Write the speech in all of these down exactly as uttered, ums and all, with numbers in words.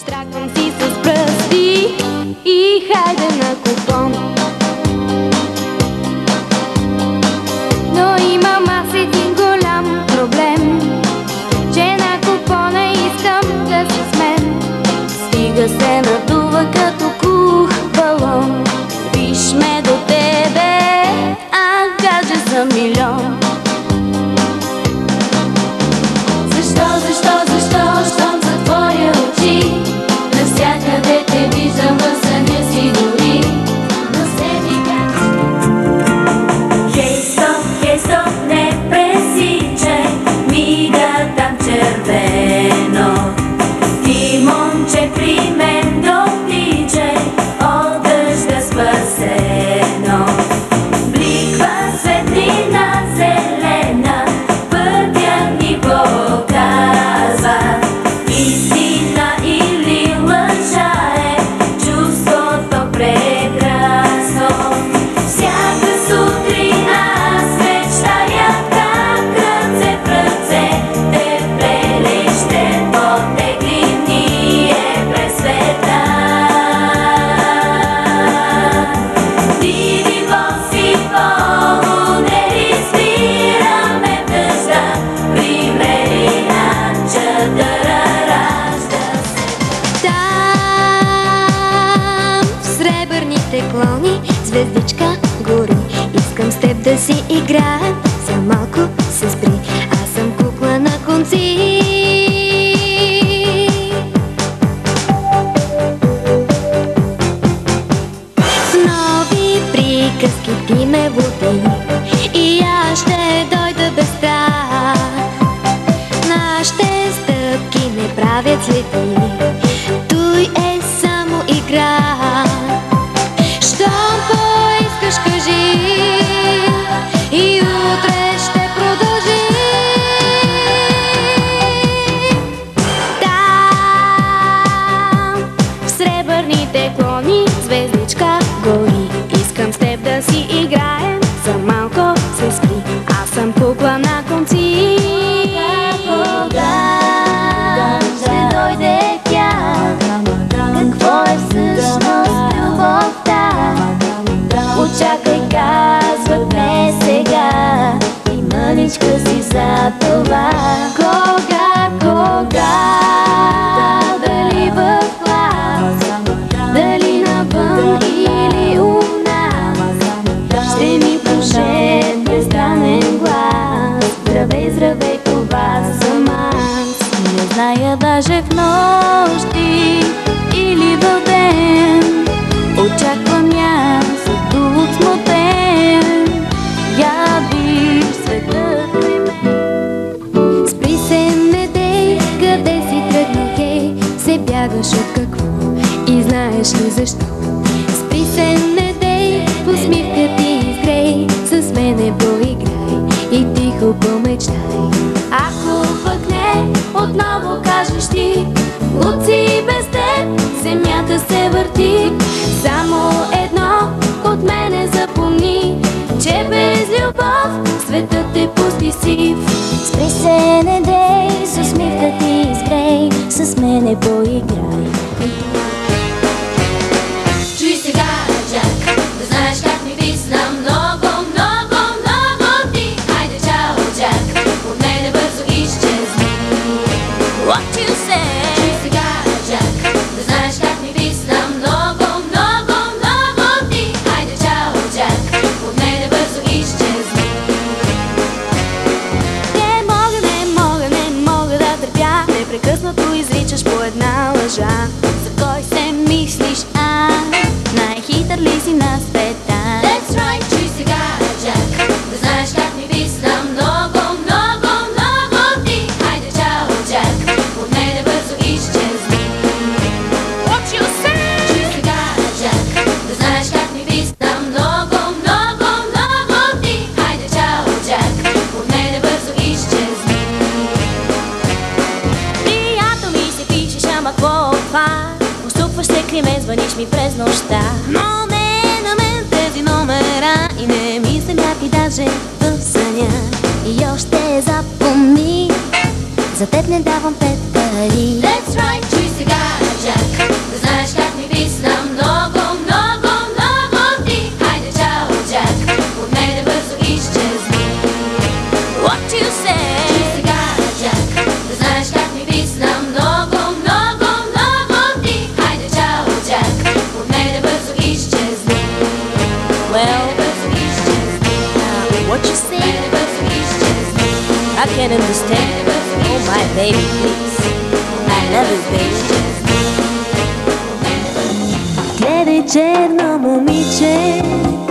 Штраквам си с пръсти и хайде на купон. Но имам аз един голям проблем, че на купона искам да си с мен. Стига се надува като кух балон. Виж ме до тебе, а каже за милион. Защо, защо, защо, щом затворя очи, навсякъде те виждам в съня си дори. Но се ми кажа: хей, стоп, хей, стоп, не пресичай, мига там червено. Ти, момче, при мен дотичай, от дъжда спасено. Бликва светлина зелена, пътя ни показва. Истина или лъжа е чувството прекрасно. Всяка сутрин аз мечтая как ръце в ръце те вплели, ще потеглим ние през света. Диви боси полудери, спираме в дъжда, примери анча да ражда се. там, в сребърните клони, звездичка гори. Искам с теб да си играя, за малко се спри. Аз съм кукла на конци. С нови приказки ти ме води и аз ще дойда без страх. Нашите стъпки не правят следи, той е само игра. Щом поискаш, кажи и утре ще продължи. Там, в сребърните клони, звездичка гори. Искам с теб да си играем, за малко се спри. Аз съм кукла на конци. Кога ще дойде тя? Какво е всъщност любовта? Очакай, казват ме сега, и мъничка си за това. Кога, кога, дали в клас, дали навън или у нас, ще ми прошепне странен глас: здравей, здравей, това съм аз. Не зная даже в нощи или в ден, очаквам мястото от смутен. Яви светът при мен. Спри се, не дей, къде си тръгна, хей? Се бягаш от какво и знаеш ли защо? Спри се, не дей, усмивка ти изгрей, с мене поиграй и тихо помечтай. Ако пък не, отново кажеш ти: луци, без теб земята се върти. Само едно от мене запомни, че без любов светът е пуст и сив. Спри се, не дей, с усмивка ти изгрей, с мене поиграй. Чуй сега, Джак, да знаеш как ми висна много, много, много ти. Хайде, чао, Джак, от мене бързо изчезни. What you say? Чуй сега, Джак, да знаеш как ми висна много, много, много ти. Хайде, чао, Джак, от мене бързо изчезни. Не мога, не мога, не мога да търпя, непрекъснато изричаш по една лъжа. За кой се мислиш, а? Най-хитър ли си на света? That's right, чуй сега, Джак, да знаеш как ми висна много, много, много ти. Хайде, чао, Джак, от мене бързо изчезни. What you say? Чуй сега, Джак, да знаеш как ми висна много, много, много ти. Хайде, чао, Джак, от мене бързо изчезни. Приятел ми се пишеш, ама какво от това? Усукваш се при мен, звъниш ми през нощта. Но не на мен тези номера и не ми се мяти даже в съня. И още запомни, за теб не давам пет пари. That's right, чуй сега, Джак, Гледай, черно момиче,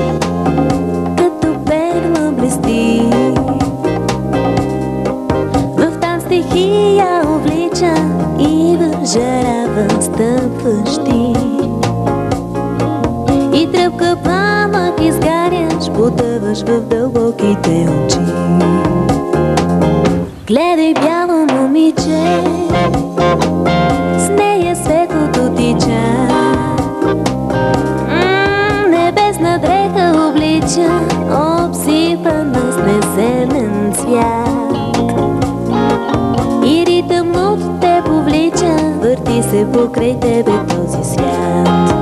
като перла блести. В тан стихия увлича и в жара възстъпваш ти. И тръпка пламък изгаряш, потъваш в дълбоките очи. Гледай, бяло момиче, с нея светлото тича. Небесна дреха облича, обсипана с неземен цвят. И ритъмът те повлича, върти се покрай тебе този свят.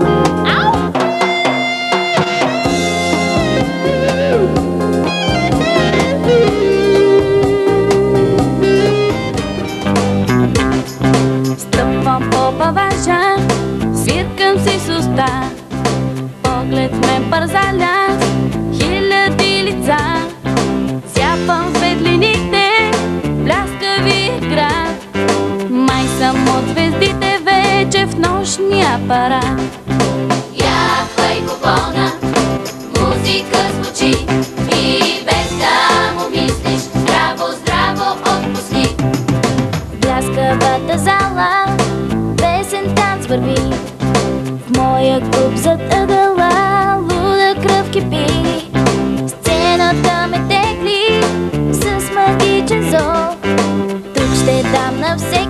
Стъпвам по паважа, свиркам си с уста. Поглед ме парзаля, хиляди лица. Зяпам светлините, бляскави град. Май съм от звездите вече в нощния парад. Яхвай купона, музика звучи и без да му мислиш, здраво, здраво отпусни. В бляскавата зала песен танц върви. В моя клуб зад ъгъла луда кръв кипи. Сцената ме тегли с магичен зов. Тук ще дам на всеки